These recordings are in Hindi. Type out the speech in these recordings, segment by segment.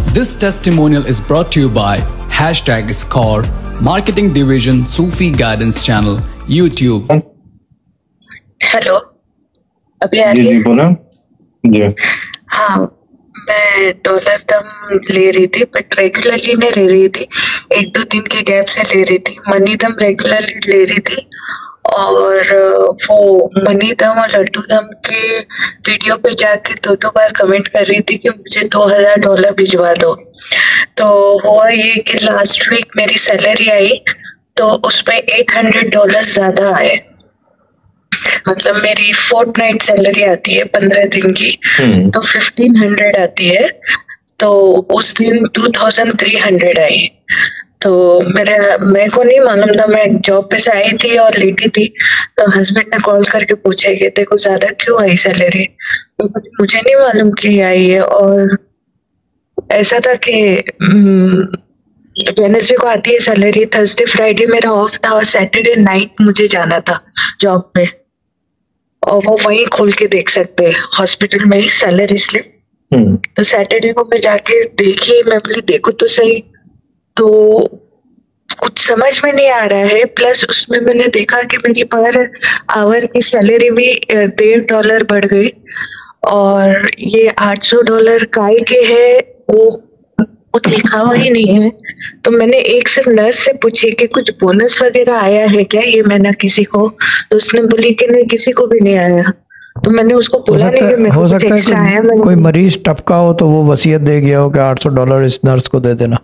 This testimonial is brought to you by #SCORE, Marketing Division, Sufi Guidance Channel, YouTube. Hello, अभी आ जी रही जी है? बोलो जी। हाँ, मैं डॉलर दम ले रही थी बट रेगुलरली नहीं ले रही थी, 1-2 दिन के गैप से ले रही थी। मनी दम रेगुलरली ले रही थी और वो मनी दम और लड्डू दम के वीडियो पे जाके 2-2 बार कमेंट कर रही थी कि मुझे $2000 भिजवा दो। तो हुआ ये कि लास्ट वीक मेरी सैलरी आई तो उसमें $800 ज़्यादा आए। मतलब मेरी फोर्टनाइट सैलरी आती है 15 दिन की, तो 1500 आती है, तो उस दिन 2300 आई। तो मेरे को नहीं मालूम था, मैं जॉब पे से आई थी और लेटी थी, तो हस्बैंड ने कॉल करके पूछा कि तेरे को ज्यादा क्यों आई सैलरी। मुझे नहीं मालूम कि आई है, और ऐसा था कि वेडनेसडे को आती है सैलरी, थर्सडे फ्राइडे मेरा ऑफ था और सैटरडे नाइट मुझे जाना था जॉब पे, और वो वहीं खोल के देख सकते हैं हॉस्पिटल में ही सैलरी स्लिप। तो सैटरडे को मैं जाके देखी, मैं बोली देखो तो सही, तो कुछ समझ में नहीं आ रहा है। प्लस उसमें मैंने देखा कि मेरी पर आवर की सैलरी भी $1.5 बढ़ गई, और ये $800 काय के है वो कुछ लिखा हुआ ही नहीं है। तो मैंने एक सिर्फ नर्स से पूछी कि कुछ बोनस वगैरह आया है क्या ये महीना किसी को, तो उसने बोली कि नहीं किसी को भी नहीं आया। तो मैंने उसको बोला नहीं कि मेरे को कुछ एक्स्ट्रा आया। कोई मरीज टपका हो तो वो वसीयत दे गया हो कि $800 इस नर्स को दे देना।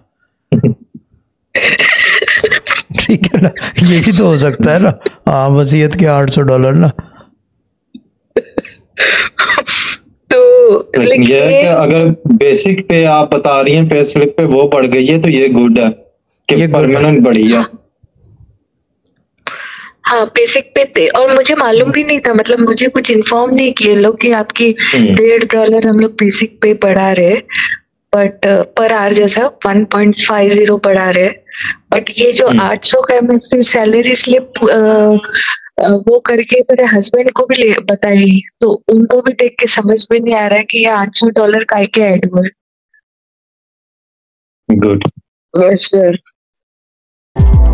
ठीक है ना, ये भी तो हो सकता है ना। हाँ, वसीयत के $800 ना। तो लेकिन ये है कि अगर बेसिक पे आप बता रही हैं पे स्लिप पे वो बढ़ गई है तो ये गुड है कि परमानेंट बढ़ी है। हाँ, बेसिक पे थे, और मुझे मालूम भी नहीं था, मतलब मुझे कुछ इन्फॉर्म नहीं किए लोग कि आपकी $1.5 हम लोग बेसिक पे बढ़ा रहे, बट पर आवर जैसा 1.50 बढ़ा रहे। बट ये जो 800 का मैं फिर सैलरी स्लिप वो करके मेरे हस्बैंड को भी बताई, तो उनको भी देख के समझ में नहीं आ रहा है कि ये $800 काय के ऐड हुआ है। गुड। Yes, sir.